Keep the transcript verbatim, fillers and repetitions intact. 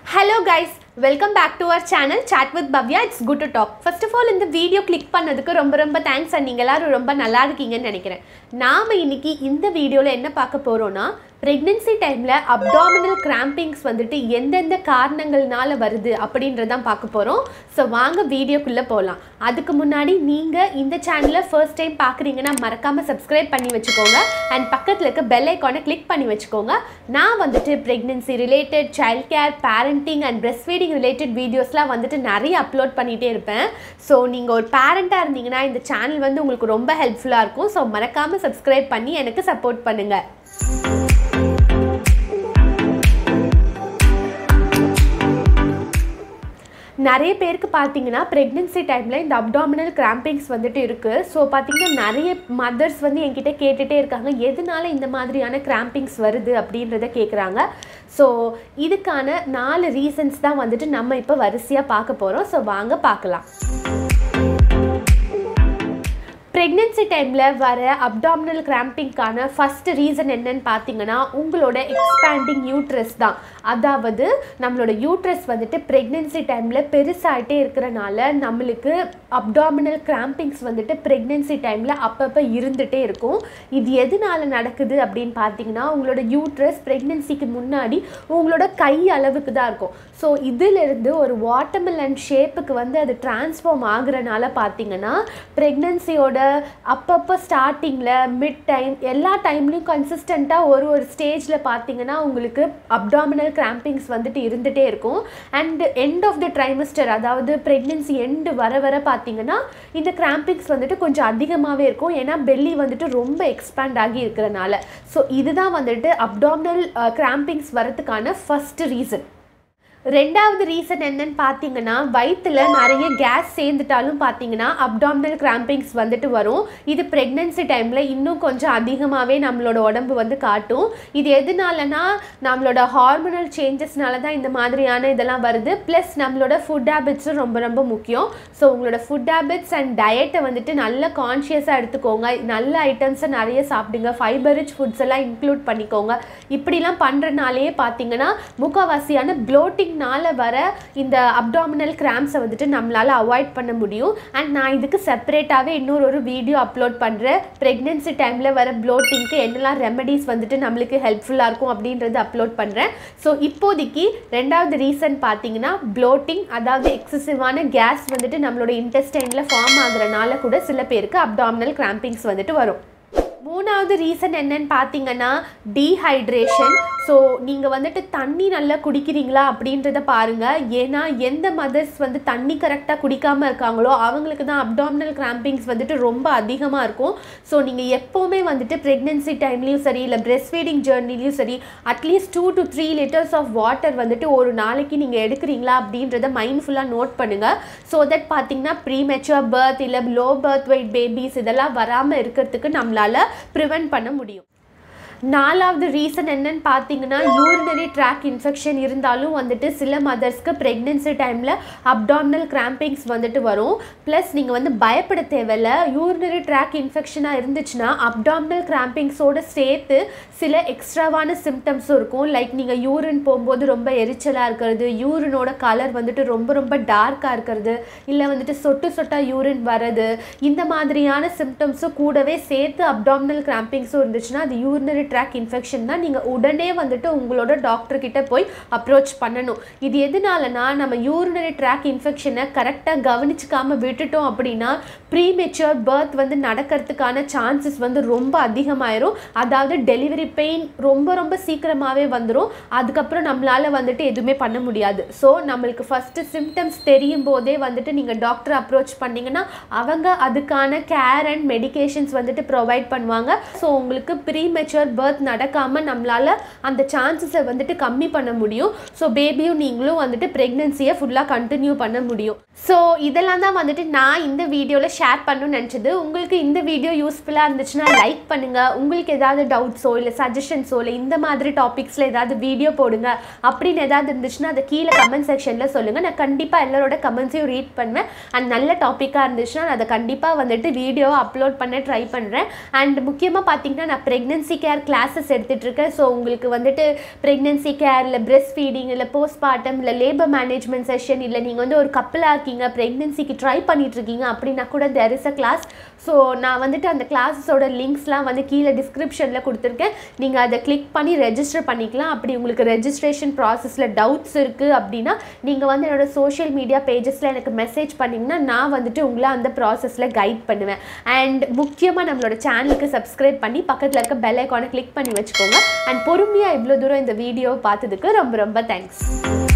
Hello guys, welcome back to our channel Chat with Bhavya. It's good to talk. First of all, இந்த video click பண்ணதுக்கு ரொம்ப ரொம்ப thanks. And நீங்க எல்லாரும் ரொம்ப நல்லா இருக்கீங்கன்னு நினைக்கிறேன். நாம இன்னைக்கு இந்த வீடியோல என்ன பார்க்க போறோம்னா pregnancy டைம்ல abdominal crampings வந்துட்டு எந்தெந்த காரணங்கள்னால வருது அப்படின்றத பார்க்க போறோம். சோ வாங்க வீடியோக்குள்ள போலாம். அதுக்கு முன்னாடி நீங்க இந்த சேனலை ஃபர்ஸ்ட் டைம் பார்க்கறீங்கன்னா மறக்காம subscribe பண்ணி வெச்சுக்கோங்க and பக்கத்துல இருக்க bell icon-ஐ கிளிக் பண்ணி வெச்சுக்கோங்க. நான் வந்துட்டு pregnancy related, child care, parenting and breastfeeding related videosலாம் வந்துட்டு நிறைய அப்லோட் பண்ணிட்டே இருப்பேன். சோ நீங்க ஒரு பேரண்டா இருந்தீங்கன்னா இந்த சேனல் வந்து உங்களுக்கு ரொம்ப ஹெல்ப்ஃபுல்லா இருக்கும். சோ மறக்காம subscribe பண்ணி எனக்கு சப்போர்ட் பண்ணுங்க. நிறைய பேருக்கு பார்த்தீங்கன்னா pregnancy டைமில் இந்த abdominal crampings வந்துட்டு இருக்குது. ஸோ பார்த்தீங்கன்னா நிறைய மதர்ஸ் வந்து என்கிட்ட கேட்டுகிட்டே இருக்காங்க எதனால இந்த மாதிரியான crampings வருது அப்படின்றத கேட்குறாங்க. ஸோ இதுக்கான நாலு ரீசன்ஸ் தான் வந்துட்டு நம்ம இப்போ வரிசையாக பார்க்க போகிறோம். ஸோ வாங்க பார்க்கலாம். pregnancy டைமில் வர abdominal crampingக்கான ஃபஸ்ட் ரீசன் என்னன்னு பார்த்தீங்கன்னா உங்களோட எக்ஸ்பேண்டிங் யூட்ரஸ் தான். அதாவது நம்மளோட யூட்ரஸ் வந்துட்டு pregnancy டைமில் பெருசாகிட்டே இருக்கிறனால நம்மளுக்கு abdominal crampings வந்துட்டு pregnancy டைமில் அப்பப்போ இருந்துகிட்டே இருக்கும். இது எதனால நடக்குது அப்படின்னு பார்த்தீங்கன்னா உங்களோட யூட்ரஸ் pregnancyக்கு முன்னாடி உங்களோட கை அளவுக்கு தான் இருக்கும். ஸோ இதிலிருந்து ஒரு வாட்டர்மெலன் ஷேப்புக்கு வந்து அது டிரான்ஸ்ஃபார்ம் ஆகுறனால பார்த்தீங்கன்னா ப்ரெக்னன்சியோட அப்பப்போ ஸ்டார்டிங்கில் மிட் டைம் எல்லா டைம்லையும் கன்சிஸ்டண்ட்டாக ஒரு ஒரு ஸ்டேஜில் பார்த்தீங்கன்னா உங்களுக்கு அப்டாமினல் கிராம்பிங்ஸ் வந்துட்டு இருந்துகிட்டே இருக்கும். And end of the trimester அதாவது ப்ரெக்னன்சி எண்டு வர வர பார்த்தீங்கன்னா இந்த கிராம்பிங்ஸ் வந்துட்டு கொஞ்சம் அதிகமாகவே இருக்கும். ஏன்னா பெல்லி வந்துட்டு ரொம்ப எக்ஸ்பேண்ட் ஆகி இருக்கிறனால. ஸோ இதுதான் வந்துட்டு அப்டாமினல் கிராம்பிங்ஸ் வரதுக்கான ஃபர்ஸ்ட் ரீசன். ரெண்டாவது ரீசன் என்னன்னு பார்த்தீங்கன்னா வயிற்றில் நிறைய கேஸ் சேர்ந்துட்டாலும் பார்த்தீங்கன்னா அப்டாமினல் கிராம்பிங்ஸ் வந்துட்டு வரும். இது ப்ரெக்னன்சி டைமில் இன்னும் கொஞ்சம் அதிகமாகவே நம்மளோட உடம்பு வந்து காட்டும். இது எதனாலனா நம்மளோட ஹார்மோனல் சேஞ்சஸ்னால தான் இந்த மாதிரியான இதெல்லாம் வருது. ப்ளஸ் நம்மளோட ஃபுட் ஹேபிட்ஸும் ரொம்ப ரொம்ப முக்கியம். ஸோ உங்களோட ஃபுட் ஹேபிட்ஸ் அண்ட் டயட்டை வந்துட்டு நல்ல கான்ஷியஸாக எடுத்துக்கோங்க. நல்ல ஐட்டம்ஸை நிறைய சாப்பிடுங்க. ஃபைபர் ரிச் ஃபுட்ஸ் எல்லாம் இன்க்ளூட் பண்ணிக்கோங்க. இப்படிலாம் பண்ணுறதுனாலே பார்த்தீங்கன்னா முக்கால்வாசியான ப்ளோட்டிங் நால வர இந்த அப்டாமினல் கிராம்ஸை வந்துட்டு நம்மளால் அவாய்ட் பண்ண முடியும். அண்ட் நான் இதுக்கு செப்பரேட்டாகவே இன்னொரு ஒரு வீடியோ அப்லோட் பண்ணுறேன். ப்ரெக்னன்சி டைமில் வர ப்ளோட்டிங்க்கு என்னெல்லாம் ரெமெடிஸ் வந்துட்டு நம்மளுக்கு ஹெல்ப்ஃபுல்லாக இருக்கும் அப்படின்றது அப்லோட் பண்ணுறேன். ஸோ இப்போதைக்கு ரெண்டாவது ரீசன் பார்த்தீங்கன்னா ப்ளோட்டிங், அதாவது எக்ஸசிவான கேஸ் வந்துட்டு நம்மளோட இன்டெஸ்டைனில் ஃபார்ம் ஆகுறனால கூட சில பேருக்கு அப்டாமினல் கிராம்பிங்ஸ் வந்துட்டு வரும். மூணாவது ரீசன் என்னன்னு பார்த்தீங்கன்னா டீஹைட்ரேஷன். ஸோ நீங்கள் வந்துட்டு தண்ணி நல்லா குடிக்கிறீங்களா அப்படின்றத பாருங்கள். ஏன்னா எந்த மதர்ஸ் வந்து தண்ணி கரெக்டாக குடிக்காமல் இருக்காங்களோ அவங்களுக்கு தான் அப்டாமினல் கிராம்பிங்ஸ் வந்துட்டு ரொம்ப அதிகமாக இருக்கும். ஸோ நீங்கள் எப்போவுமே வந்துட்டு ப்ரெக்னன்சி டைம்லேயும் சரி இல்லை பிரெஸ்ட் ஃபீடிங் ஜேர்னிலையும் சரி at least two to three litres of water வந்துட்டு ஒரு நாளைக்கு நீங்கள் எடுக்கிறீங்களா அப்படின்றத மைண்ட்ஃபுல்லாக நோட் பண்ணுங்கள். ஸோ தட் பார்த்தீங்கன்னா ப்ரீ மெச்சூர் பர்த் இல்லை லோ பர்த் வெயிட் பேபிஸ் இதெல்லாம் வராமல் இருக்கிறதுக்கு நம்மளால் ப்ரிவென்ட் பண்ண முடியும். நாலாவது ரீசன் என்னன்னு பார்த்தீங்கன்னா யூரினரி ட்ராக் இன்ஃபெக்ஷன் இருந்தாலும் வந்துட்டு சில மதர்ஸ்க்கு ப்ரெக்னன்சி டைமில் அப்டாமினல் கிராம்பிங்ஸ் வந்துட்டு வரும். ப்ளஸ் நீங்கள் வந்து பயப்பட தேவையில்ல. யூரினரி ட்ராக் இன்ஃபெக்ஷனாக இருந்துச்சுன்னா அப்டாமினல் கிராம்பிங்ஸோடு சேர்த்து சில எக்ஸ்ட்ராவான சிம்டம்ஸும் இருக்கும். லைக் நீங்கள் யூரின் போகும்போது ரொம்ப எரிச்சலாக இருக்கிறது, யூரினோட கலர் வந்துட்டு ரொம்ப ரொம்ப டார்க்காக இருக்கிறது, இல்லை வந்துட்டு சொட்டு சொட்டாக யூரின் வர்றது, இந்த மாதிரியான சிம்டம்ஸும் கூடவே சேர்த்து அப்டாமினல் கிராம்பிங்ஸும் இருந்துச்சுன்னா அது யூரினரி ட்ராக் இன்ஃபெக்ஷன் தான். நீங்கள் உடனே வந்துட்டு உங்களோட டாக்டர் கிட்ட போய் அப்ரோச் பண்ணணும். இது எதனாலனா நம்ம யூரினரி ட்ராக் இன்ஃபெக்ஷனை கரெக்டாக கவனிச்சுக்காமல் விட்டுட்டோம் அப்படின்னா ப்ரீமெச்சூர் பர்த் வந்து நடக்கிறதுக்கான சான்சஸ் வந்து ரொம்ப அதிகமாயிரும். அதாவது டெலிவரி பெயின் ரொம்ப ரொம்ப சீக்கிரமாகவே வந்துடும். அதுக்கப்புறம் நம்மளால் வந்துட்டு எதுவுமே பண்ண முடியாது. ஸோ நம்மளுக்கு ஃபஸ்ட்டு சிம்டம்ஸ் தெரியும் போதே வந்துட்டு நீங்கள் டாக்டர் அப்ரோச் பண்ணிங்கன்னா அவங்க அதுக்கான கேர் அண்ட் மெடிகேஷன்ஸ் வந்துட்டு ப்ரொவைட் பண்ணுவாங்க. ஸோ உங்களுக்கு ப்ரீமெச்சூர் பர்த் நடக்காமல் நம்மளால் அந்த சான்சஸை வந்துட்டு கம்மி பண்ண முடியும். ஸோ பேபியும் நீங்களும் வந்துட்டு ப்ரெக்னன்சியை ஃபுல்லாக கண்டினியூ பண்ண முடியும். ஸோ இதெல்லாம் தான் வந்துட்டு நான் இந்த வீடியோவில் ஷேர் பண்ணணும்னு நினச்சது. உங்களுக்கு இந்த வீடியோ யூஸ்ஃபுல்லாக இருந்துச்சுன்னா லைக் பண்ணுங்கள். உங்களுக்கு ஏதாவது டவுட்ஸோ இல்லை சஜஷன்ஸோ இல்லை இந்த மாதிரி டாபிக்ஸில் ஏதாவது வீடியோ போடுங்க அப்படின்னு ஏதாவது இருந்துச்சுன்னா அதை கீழே கமெண்ட் செக்ஷனில் சொல்லுங்கள். நான் கண்டிப்பாக எல்லாரோட கமெண்ட்ஸையும் ரீட் பண்ணுவேன். அண்ட் நல்ல டாப்பிக்காக இருந்துச்சுன்னா நான் அதை கண்டிப்பாக வந்துட்டு வீடியோவை அப்லோட் பண்ண ட்ரை பண்ணுறேன். அண்ட் முக்கியமாக பார்த்தீங்கன்னா நான் ப்ரெக்னன்சி கேர் கிளாஸஸ் எடுத்துகிட்ருக்கேன். ஸோ உங்களுக்கு வந்துட்டு ப்ரெக்னென்சி கேர் இல்லை பிரெஸ்ட் ஃபீடிங் இல்லை போஸ்ட்மார்ட்டம் இல்லை லேபர் மேனேஜ்மெண்ட் செஷன் இல்லை நீங்கள் வந்து ஒரு கப்பலாக இருக்கீங்க ப்ரெக்னென்சிக்கு ட்ரை பண்ணிகிட்ருக்கீங்க அப்படின்னா கூட there is a class. So நான் வந்துட்டு அந்த கிளாஸஸோட லிங்க்ஸ்லாம் வந்து கீழே டிஸ்கிரிப்ஷனில் கொடுத்துருக்கேன். நீங்கள் அதை கிளிக் பண்ணி ரெஜிஸ்டர் பண்ணிக்கலாம். அப்படி உங்களுக்கு ரெஜிஸ்ட்ரேஷன் ப்ராசஸில் டவுட்ஸ் இருக்குது அப்படின்னா நீங்கள் வந்து என்னோடய சோஷியல் மீடியா பேஜஸில் எனக்கு மெசேஜ் பண்ணிங்கன்னா நான் வந்துட்டு உங்களை அந்த ப்ராசஸில் கைட் பண்ணுவேன். அண்ட் முக்கியமாக நம்மளோட சேனலுக்கு சப்ஸ்கிரைப் பண்ணி பக்கத்தில் இருக்க பெல் ஐக்கானை கிளிக் பண்ணி வச்சுக்கோங்க. அண்ட் பொறுமையாக இவ்வளோ தூரம் இந்த வீடியோவை பார்த்ததுக்கு ரொம்ப ரொம்ப தேங்க்ஸ்.